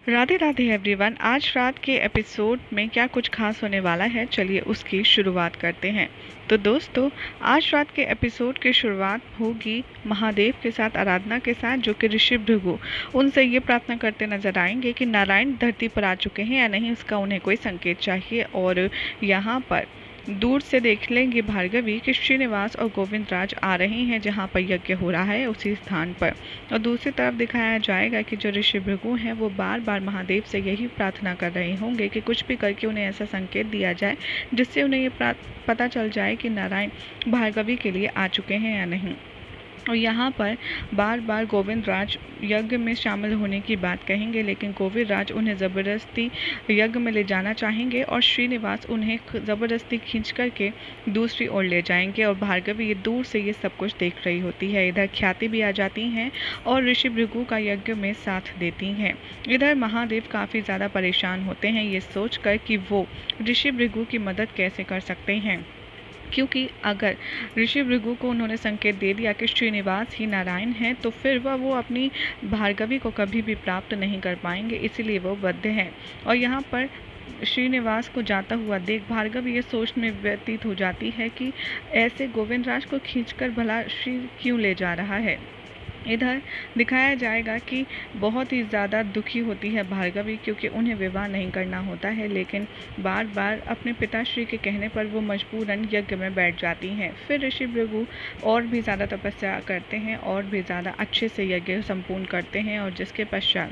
Radhe Radhe everyone. आज रात के एपिसोड में क्या कुछ खास होने वाला है, चलिए उसकी शुरुआत करते हैं। तो दोस्तों, आज रात के एपिसोड की शुरुआत होगी महादेव के साथ, आराधना के साथ, जो कि ऋषि भृगु उनसे ये प्रार्थना करते नजर आएंगे कि नारायण धरती पर आ चुके हैं या नहीं, उसका उन्हें कोई संकेत चाहिए। और यहाँ पर दूर से देख लेंगे भार्गवी कि श्रीनिवास और गोविंद राज आ रहे हैं जहाँ पर यज्ञ हो रहा है उसी स्थान पर। और दूसरी तरफ दिखाया जाएगा कि जो ऋषि भृगु हैं वो बार बार महादेव से यही प्रार्थना कर रहे होंगे कि कुछ भी करके उन्हें ऐसा संकेत दिया जाए जिससे उन्हें ये पता चल जाए कि नारायण भार्गवी के लिए आ चुके हैं या नहीं। और यहाँ पर बार बार गोविंद राज यज्ञ में शामिल होने की बात कहेंगे, लेकिन गोविंद राज उन्हें ज़बरदस्ती यज्ञ में ले जाना चाहेंगे और श्रीनिवास उन्हें ज़बरदस्ती खींच करके दूसरी ओर ले जाएंगे। और भार्गवी ये दूर से ये सब कुछ देख रही होती है। इधर ख्याति भी आ जाती हैं और ऋषि भृगु का यज्ञ में साथ देती हैं। इधर महादेव काफ़ी ज़्यादा परेशान होते हैं ये सोच कर कि वो ऋषि भृगु की मदद कैसे कर सकते हैं, क्योंकि अगर ऋषि भृगु को उन्होंने संकेत दे दिया कि श्रीनिवास ही नारायण हैं तो फिर वो अपनी भार्गवी को कभी भी प्राप्त नहीं कर पाएंगे, इसीलिए वो बद्ध हैं। और यहाँ पर श्रीनिवास को जाता हुआ देख भार्गवी ये सोच में व्यतीत हो जाती है कि ऐसे गोविंदराज को खींचकर भला श्री क्यों ले जा रहा है। इधर दिखाया जाएगा कि बहुत ही ज़्यादा दुखी होती है भार्गवी, क्योंकि उन्हें विवाह नहीं करना होता है, लेकिन बार बार अपने पिताश्री के कहने पर वो मजबूरन यज्ञ में बैठ जाती हैं। फिर ऋषि भृगु और भी ज़्यादा तपस्या करते हैं और भी ज़्यादा अच्छे से यज्ञ संपूर्ण करते हैं, और जिसके पश्चात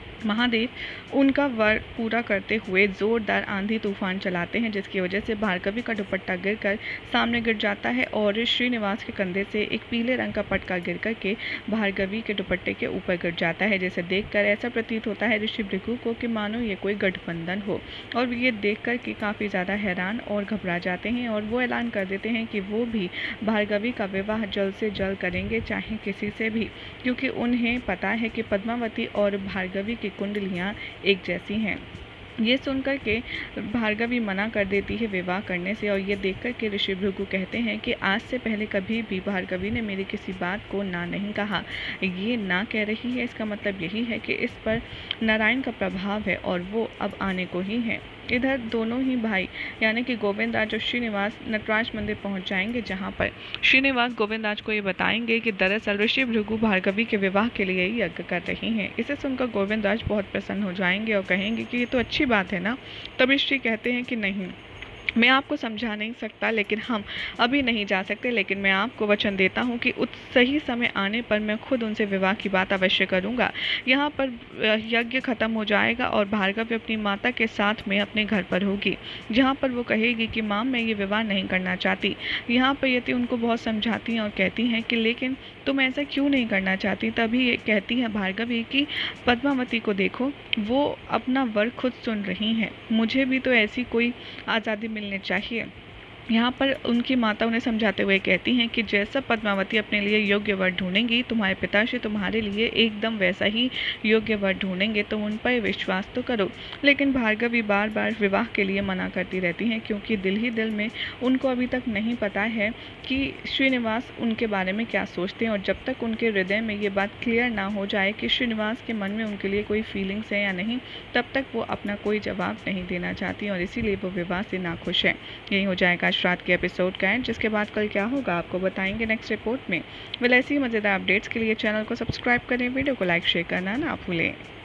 महादेव उनका वर पूरा करते हुए जोरदार आंधी तूफान चलाते हैं, जिसकी वजह से भार्गवी का दुपट्टा गिरकर सामने गिर जाता है और श्रीनिवास के कंधे से एक पीले रंग का पटका गिर करके भार्गवी के दुपट्टे के ऊपर गिर जाता है, जिसे देखकर ऐसा प्रतीत होता है ऋषि भृगु को कि मानो ये कोई गठबंधन हो। और ये देखकर कि काफ़ी ज़्यादा हैरान और घबरा जाते हैं और वो ऐलान कर देते हैं कि वो भी भार्गवी का विवाह जल्द से जल्द करेंगे, चाहे किसी से भी, क्योंकि उन्हें पता है कि पद्मावती और भार्गवी की कुंडलियाँ एक जैसी हैं। ये सुनकर के भार्गवी मना कर देती है विवाह करने से, और ये देखकर के ऋषि भृगु कहते हैं कि आज से पहले कभी भी भार्गवी ने मेरी किसी बात को ना नहीं कहा। ये ना कह रही है, इसका मतलब यही है कि इस पर नारायण का प्रभाव है और वो अब आने को ही है। इधर दोनों ही भाई यानी कि गोविंद राज और श्रीनिवास नटराज मंदिर पहुंच जाएंगे, जहां पर श्रीनिवास गोविंद राज को ये बताएंगे कि दरअसल ऋषि भृगु भार्गवी के विवाह के लिए ही यज्ञ कर रही हैं। इसे सुनकर गोविंद राज बहुत प्रसन्न हो जाएंगे और कहेंगे कि ये तो अच्छी बात है ना। तब श्री कहते हैं कि नहीं, मैं आपको समझा नहीं सकता, लेकिन हम अभी नहीं जा सकते, लेकिन मैं आपको वचन देता हूँ कि उस सही समय आने पर मैं खुद उनसे विवाह की बात अवश्य करूँगा। यहाँ पर यज्ञ खत्म हो जाएगा और भार्गवी अपनी माता के साथ में अपने घर पर होगी, जहाँ पर वो कहेगी कि माँ मैं ये विवाह नहीं करना चाहती। यहाँ पर यति उनको बहुत समझाती हैं और कहती हैं कि लेकिन तुम ऐसा क्यों नहीं करना चाहती। तभी ये कहती है भार्गवी कि पद्मावती को देखो, वो अपना वर खुद सुन रही हैं, मुझे भी तो ऐसी कोई आज़ादी मिलनी चाहिए। यहाँ पर उनकी माता उन्हें समझाते हुए कहती हैं कि जैसा पद्मावती अपने लिए योग्य वर ढूंढेंगी, तुम्हारे पिताश्री तुम्हारे लिए एकदम वैसा ही योग्य वर ढूंढेंगे, तुम उन पर विश्वास तो करो। लेकिन भार्गवी बार बार विवाह के लिए मना करती रहती हैं, क्योंकि दिल ही दिल में उनको अभी तक नहीं पता है कि श्रीनिवास उनके बारे में क्या सोचते हैं। और जब तक उनके हृदय में ये बात क्लियर ना हो जाए कि श्रीनिवास के मन में उनके लिए कोई फीलिंग्स है या नहीं, तब तक वो अपना कोई जवाब नहीं देना चाहती और इसीलिए वो विवाह से नाखुश है। यही हो जाएगा रात के एपिसोड का एंड, जिसके बाद कल क्या होगा आपको बताएंगे नेक्स्ट रिपोर्ट में। ऐसी मज़ेदार अपडेट्स के लिए चैनल को सब्सक्राइब करें, वीडियो को लाइक शेयर करना ना भूलें।